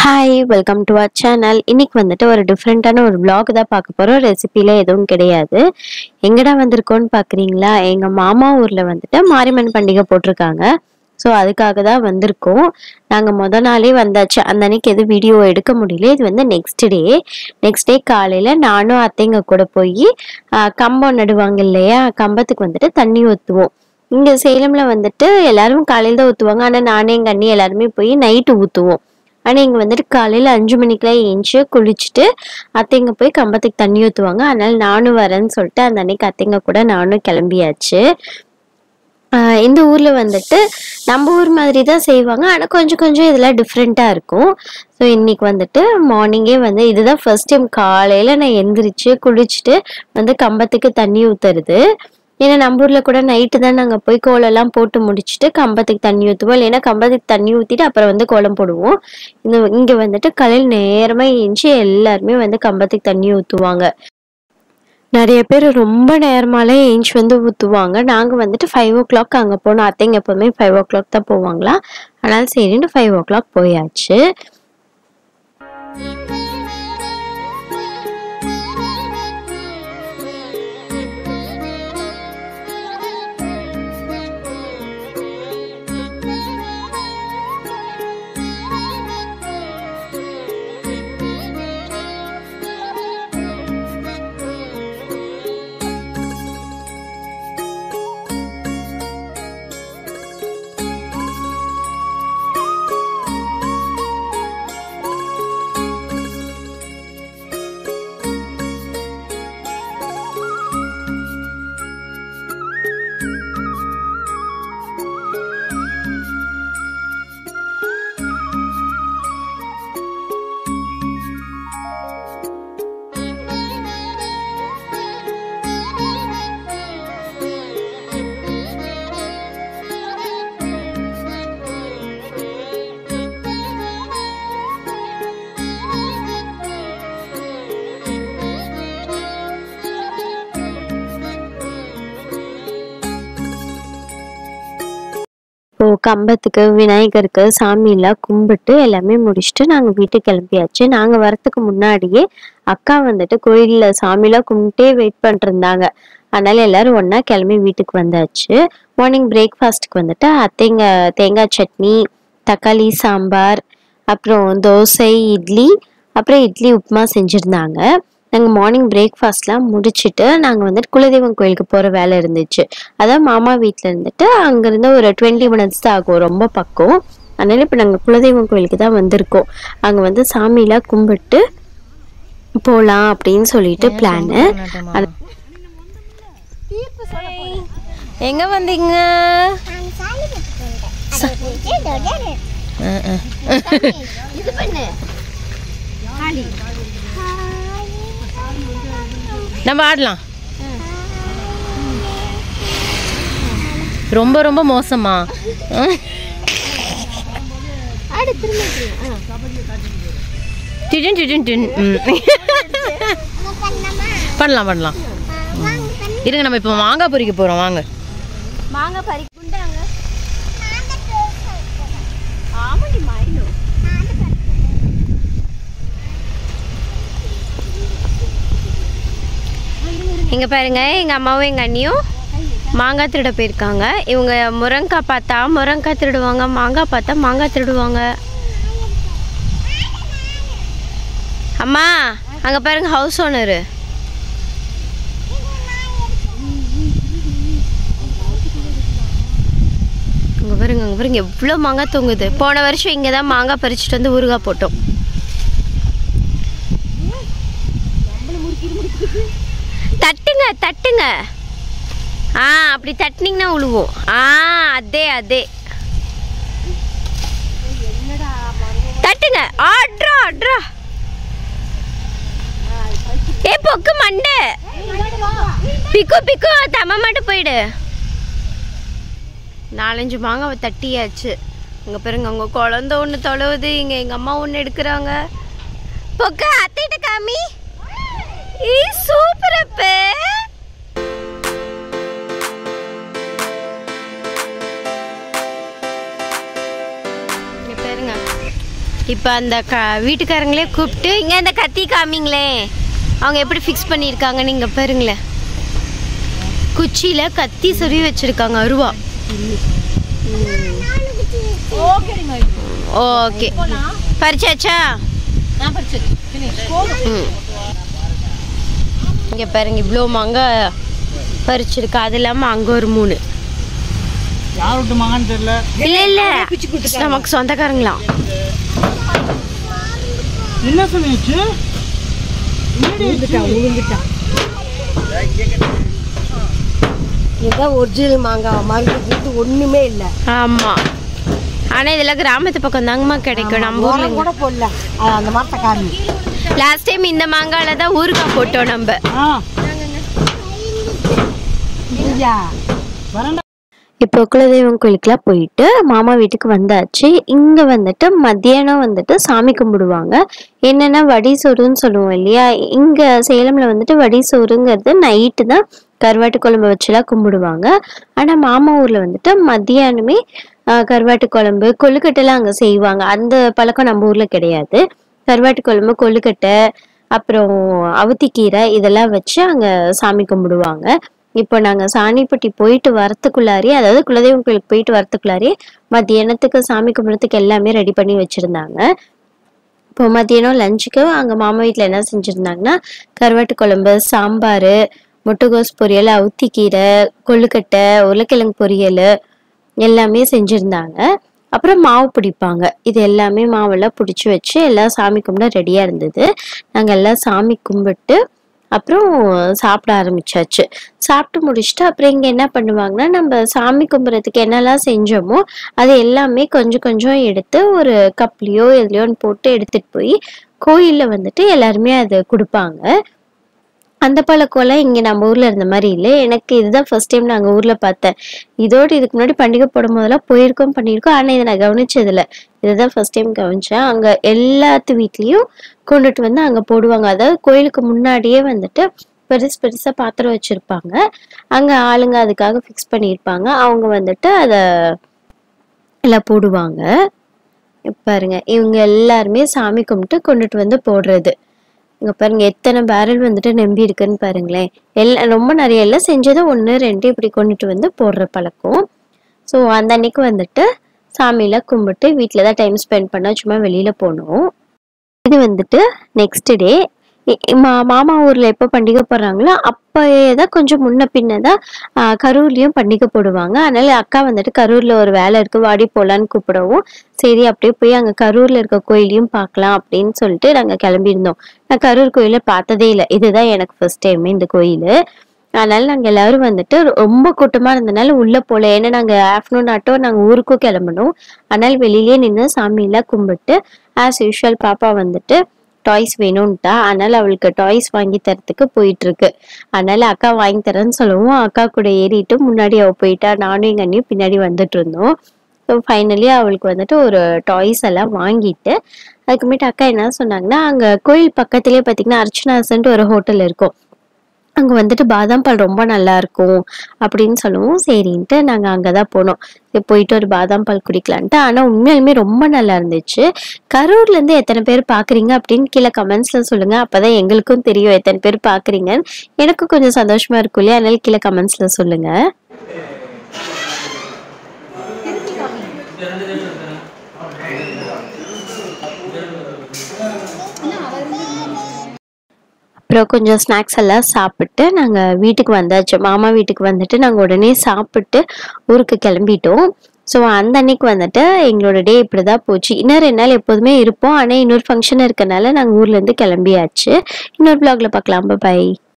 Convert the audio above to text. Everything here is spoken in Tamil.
Hi, welcome to our channel. இன்னைக்கு வந்துட்டு ஒரு டிஃபரெண்டான ஒரு vlog தான் பார்க்க போறோம். ரெசிபில எதுவும் கிடையாது. எங்கடா வந்திருக்கோம்னு பாக்குறீங்களா? எங்க மாமா ஊர்ல வந்துட்டு மாரியம்மன் பண்டிகை போட்டிருக்காங்க. சோ அதுக்காக தான் வந்திருக்கோம். நாங்க முத நாளே வந்தாச்சு. அந்த அன்னைக்கு எது வீடியோ எடுக்க முடியல. இது வந்து நெக்ஸ்ட் டே காலையில நானும் அத்தைங்க கூட போய் கம்பம் நடுவாங்க இல்லையா? கம்பத்துக்கு வந்துட்டு தண்ணி ஊத்துவோம். இங்க சேலம்ல வந்துட்டு எல்லாரும் காலையில தான் ஊத்துவாங்க. ஆனா நானே எங்க அண்ணி எல்லாருமே போய் நைட்டு ஊத்துவோம். ஆனா இங்க வந்துட்டு காலையில 5 மணிக்கெல்லாம் ஏஞ்சி குளிச்சுட்டு அத்தைங்க போய் கம்பத்துக்கு தண்ணி ஊத்துவாங்க. அதனால நானும் வரேன்னு சொல்லிட்டு அந்த அன்னைக்கு அத்தைங்க கூட நானும் கிளம்பியாச்சு. இந்த ஊர்ல வந்துட்டு நம்ம ஊர் மாதிரி தான் செய்வாங்க. ஆனா கொஞ்சம் இதெல்லாம் டிஃப்ரெண்டா இருக்கும். ஸோ இன்னைக்கு வந்துட்டு மார்னிங்கே வந்து இதுதான் ஃபர்ஸ்ட் டைம் காலையில நான் எந்திரிச்சு குளிச்சுட்டு வந்து கம்பத்துக்கு தண்ணி ஊத்துறது. ஏன்னா நம்ம ஊர்ல கூட நைட்டு தான் நாங்க போய் கோலம் எல்லாம் போட்டு முடிச்சுட்டு கம்பத்துக்கு தண்ணி ஊற்றுவோம். இல்லைன்னா கம்பத்துக்கு தண்ணி ஊத்திட்டு அப்புறம் வந்து கோலம் போடுவோம். இங்க வந்துட்டு காலையில் நேரமா ஏஞ்சி எல்லாருமே வந்து கம்பத்துக்கு தண்ணி ஊத்துவாங்க. நிறைய பேர் ரொம்ப நேரமாலே ஏஞ்சி வந்து ஊத்துவாங்க. நாங்க வந்துட்டு 5 o'clock அங்க போனோம். அத்தைங்க எப்பவுமே 5 o'clock தான் போவாங்களா. அதனால சரின்னு 5 o'clock போயாச்சு. இப்போ கம்பத்துக்கு விநாயகருக்கு சாமி எல்லாம் கும்பிட்டு எல்லாமே முடிச்சுட்டு நாங்க வீட்டுக்கு கிளம்பியாச்சு. நாங்க வரத்துக்கு முன்னாடியே அக்கா வந்துட்டு கோயில்ல சாமியெல்லாம் கும்பிட்டே வெயிட் பண்ணிட்டு இருந்தாங்க. அதனால எல்லாரும் ஒன்னா கிளம்பி வீட்டுக்கு வந்தாச்சு. மார்னிங் பிரேக்ஃபாஸ்ட்டுக்கு வந்துட்டு அத்தைங்க தேங்காய் சட்னி, தக்காளி சாம்பார், அப்புறம் தோசை, இட்லி, அப்புறம் இட்லி உப்புமா செஞ்சிருந்தாங்க. நாங்கள் மார்னிங் பிரேக்ஃபாஸ்ட்லாம் முடிச்சுட்டு நாங்கள் வந்துட்டு குலதெய்வம் கோயிலுக்கு போகிற வேலை இருந்துச்சு. அதான் மாமா வீட்டில் இருந்துட்டு அங்கேருந்து ஒரு 20 minutes தான் ஆகும், ரொம்ப பக்கம். அதனால இப்போ நாங்கள் குலதெய்வம் கோயிலுக்கு தான் வந்திருக்கோம். அங்கே வந்து சாமியெல்லாம் கும்பிட்டு போகலாம் அப்படின்னு சொல்லிட்டு பிளானு. எங்க வந்தீங்க? நம்ம ஆடலாம். ரொம்ப ரொம்ப மோசமா பண்ணலாம் பண்ணலாம். இருங்க, நம்ம இப்போ மாங்காய் பறிக்க போறோம். வாங்க. மாங்காய் பறிக்க இங்க பாருங்க, எங்க அம்மாவும் எங்க அண்ணியும் மாங்காய் திருட போயிருக்காங்க. இவங்க முருங்காய் பார்த்தா முருங்காய் திருடுவாங்க, மாங்காய் பார்த்தா மாங்காய் திருடுவாங்க. அம்மா அங்க பாருங்க, ஹவுஸ் ஓனரு. அங்க பாருங்க எவ்வளவு மாங்காய் தொங்குது. போன வருஷம் இங்கதான் மாங்காய் பறிச்சுட்டு வந்து ஊறுகாய் போட்டோம். தட்டுங்க. அப்படி தட்டினீங்கன்னா உழுவோம். அதே தட்டுங்க. ஆட்ரா ஏ பொக்கு மண்டை பிக்கு தம்ம மட்டும் போயிடு. 4-5 மாங்காவை தட்டியாச்சு. அங்க பாருங்க, அவங்க குழந்தை ஒண்ணு தொலைவுது. இங்க எங்க அம்மா ஒண்ணு எடுக்கிறாங்க. பொக்க அத்தைட்ட காமி. சூப்பர் அப்பே. இப்போ அந்த வீட்டுக்காரங்களே கூப்பிட்டு இங்கே அந்த கத்தி காமிங்களே, அவங்க எப்படி ஃபிக்ஸ் பண்ணியிருக்காங்க நீங்கள் பாருங்களேன். குச்சியில் கத்தி சொருவி வச்சுருக்காங்க, அருவா. ஓகே, பறிச்சாச்சா? இங்கே பாருங்க, இவ்வளோ மாங்காய் பறிச்சிருக்கு. அது இல்லாமல் அங்கே ஒரு 3. இல்லை இல்லை, நமக்கு சொந்தக்காரங்களாம். என்ன சொல்லிச்சு? இதுதான் ஒரிஜினல் மாங்காய், மருந்து ஒண்ணுமே இல்லை. ஆமா, ஆனா இதெல்லாம் கிராமத்து பக்கம் தாங்கம்மா கிடைக்கும். நம்ம ஊர்ல கூட போடல அந்த மரத்தை காமி. லாஸ்ட் டைம் இந்த மாங்காயில தான் ஊறுகாய் போட்டோம் நம்ம. இப்போ குலதெய்வம் கோயிலுக்குலாம் போயிட்டு மாமா வீட்டுக்கு வந்தாச்சு. இங்கே வந்துட்டு மத்தியானம் வந்துட்டு சாமி கும்பிடுவாங்க. என்னென்னா வடிசோறுன்னு சொல்லுவோம் இல்லையா, இங்கே சேலமில் வந்துட்டு வடிசோறுங்கிறது நைட்டு தான் கருவாட்டு குழம்பு வச்சுலாம் கும்பிடுவாங்க. ஆனால் மாமா ஊரில் வந்துட்டு மத்தியானமே கருவாட்டு குழம்பு கொழுக்கட்டைலாம் அங்கே செய்வாங்க. அந்த பழக்கம் நம்ம ஊரில் கிடையாது. கருவாட்டு குழம்பு, கொழுக்கட்டை, அப்புறம் அவுத்திக்கீரை இதெல்லாம் வச்சு அங்கே சாமி கும்பிடுவாங்க. இப்போ நாங்கள் சாணிப்பட்டி போயிட்டு வரத்துக்குள்ளாரே, அதாவது குலதெய்வம் கோயிலுக்கு போயிட்டு வரத்துக்குள்ளாரே மத்தியானத்துக்கு சாமி கும்பிட்றதுக்கு எல்லாமே ரெடி பண்ணி வச்சுருந்தாங்க. இப்போ மத்தியானம் லஞ்சுக்கு அங்கே மாமா வீட்டில் என்ன செஞ்சுருந்தாங்கன்னா, கருவாட்டு குழம்பு, சாம்பார், முட்டைகோஸ் பொரியல், அவுத்திக்கீரை, கொழுக்கட்டை, உருளைக்கிழங்கு பொரியல் எல்லாமே செஞ்சுருந்தாங்க. அப்புறம் மாவு பிடிப்பாங்க. இது எல்லாமே மாவெல்லாம் பிடிச்சி வச்சு எல்லாம் சாமி கும்பிட ரெடியாக இருந்தது. நாங்கள் எல்லாம் சாமி கும்பிட்டு அப்புறம் சாப்பிட ஆரம்பிச்சாச்சு. சாப்பிட்டு முடிச்சுட்டு அப்புறம் இங்கே என்ன பண்ணுவாங்கன்னா, நம்ம சாமி கும்பிட்றதுக்கு என்னெல்லாம் செஞ்சோமோ அது எல்லாமே கொஞ்சம் கொஞ்சம் எடுத்து ஒரு கப்லேயோ எதுலையோன்னு போட்டு எடுத்துகிட்டு போய் கோயிலில் வந்துட்டு எல்லாருமே அதை கொடுப்பாங்க. அந்த பழக்கம்லாம் இங்கே நம்ம ஊரில் இருந்த மாதிரி இல்லை. எனக்கு இதுதான் ஃபர்ஸ்ட் டைம் நாங்கள் ஊரில் பார்த்தேன். இதுக்கு முன்னாடி பண்டிகை போடும் போதெல்லாம் போயிருக்கோம், பண்ணியிருக்கோம். ஆனால் இதை நான் கவனிச்சதில்லை. இதுதான் ஃபர்ஸ்ட் டைம் கவனிச்சேன். அங்கே எல்லாத்து வீட்லேயும் கொண்டுட்டு வந்து அங்கே போடுவாங்க. அதாவது கோயிலுக்கு முன்னாடியே வந்துட்டு பெருசாக பாத்திரம் வச்சுருப்பாங்க. அங்கே ஆளுங்க அதுக்காக ஃபிக்ஸ் பண்ணியிருப்பாங்க. அவங்க வந்துட்டு அதை எல்லாம் போடுவாங்க. பாருங்க, இவங்க எல்லாருமே சாமி கும்பிட்டு கொண்டுட்டு வந்து போடுறது. இங்கே பாருங்க எத்தனை பேரல் வந்துட்டு நம்பி இருக்குன்னு பாருங்களேன். ரொம்ப நிறைய எல்லாம் செஞ்சதை 1, 2 இப்படி கொண்டுட்டு வந்து போடுற பழக்கம். ஸோ அந்த அன்னைக்கு வந்துட்டு சாமியெல்லாம் கும்பிட்டு வீட்டில் தான் டைம் ஸ்பெண்ட் பண்ண, சும்மா வெளியில் போனோம். இது வந்துட்டு நெக்ஸ்ட் டே மாமா ஊரில் எப்போ பண்டிகை போடுறாங்களோ அப்போயே தான் கொஞ்சம் முன்ன பின்ன தான் கரூர்லேயும் பண்டிகை போடுவாங்க. அதனால அக்கா வந்துட்டு கரூரில் ஒரு வேலை இருக்குது, வாடி போகலான்னு கூப்பிடவும், சரி அப்படியே போய் அங்கே கரூரில் இருக்க கோயிலையும் பார்க்கலாம் அப்படின்னு சொல்லிட்டு நாங்கள் கிளம்பியிருந்தோம். நான் கரூர் கோயிலை பார்த்ததே இல்லை. இதுதான் எனக்கு ஃபர்ஸ்ட் டைம் இந்த கோயில். அதனால நாங்கள் எல்லாரும் வந்துட்டு ரொம்ப கூட்டமாக இருந்தனால உள்ளே போகல. ஏன்னா நாங்கள் ஆஃப்டர்நூன் ஆட்டோ நாங்கள் ஊருக்கும் கிளம்பணும். அதனால வெளியிலேயே நின்று சாமியெல்லாம் கும்பிட்டு ஆஸ் யூஷுவல் பாப்பா வந்துட்டு டாய்ஸ் வேணும்ட்டா. அதனால அவளுக்கு டாய்ஸ் வாங்கி தரத்துக்கு போயிட்டு இருக்கு. அதனால அக்கா வாங்கி தரேன்னு சொல்லவும் அக்கா கூட ஏறிட்டு முன்னாடி அவள் போயிட்டா. நானும் எங்கள் அண்ணியும் பின்னாடி வந்துட்டு இருந்தோம். ஸோ ஃபைனலி அவளுக்கு வந்துட்டு ஒரு டாய்ஸ் எல்லாம் வாங்கிட்டு அதுக்குமேட்டு அக்கா என்ன சொன்னாங்கன்னா, அங்கே கோயில் பக்கத்துலேயே பார்த்தீங்கன்னா அர்ச்சனாஸ்ன்ட்டு ஒரு ஹோட்டல் இருக்கும். அங்கே வந்துட்டு பாதாம் பால் ரொம்ப நல்லா இருக்கும் அப்படின்னு சொல்லவும் சரின்ட்டு நாங்கள் அங்கே தான் போனோம். போயிட்டு ஒரு பாதாம் பால் குடிக்கலான்ட்டு. ஆனால் உண்மையாலுமே ரொம்ப நல்லா இருந்துச்சு. கரூர்லேருந்து எத்தனை பேர் பார்க்குறீங்க அப்படின்னு கீழே கமெண்ட்ஸில் சொல்லுங்கள். அப்போ தான் எங்களுக்கும் தெரியும் எத்தனை பேர் பார்க்குறீங்கன்னு. எனக்கும் கொஞ்சம் சந்தோஷமாக இருக்கும் இல்லையா, அதனால கீழே கமெண்ட்ஸில் சொல்லுங்கள். அப்புறம் கொஞ்சம் ஸ்நாக்ஸ் எல்லாம் சாப்பிட்டு நாங்கள் வீட்டுக்கு வந்தாச்சு. மாமா வீட்டுக்கு வந்துட்டு நாங்கள் உடனே சாப்பிட்டு ஊருக்கு கிளம்பிட்டோம். ஸோ அந்த அன்னைக்கு வந்துட்டு எங்களோட டே இப்படி தான் போச்சு. இன்னும் 2 நாள் எப்போதுமே இருப்போம். ஆனால் இன்னொரு ஃபங்க்ஷன் இருக்கனால நாங்கள் ஊர்லேருந்து கிளம்பியாச்சு. இன்னொரு வ்ளாகில் பார்க்கலாம். பை.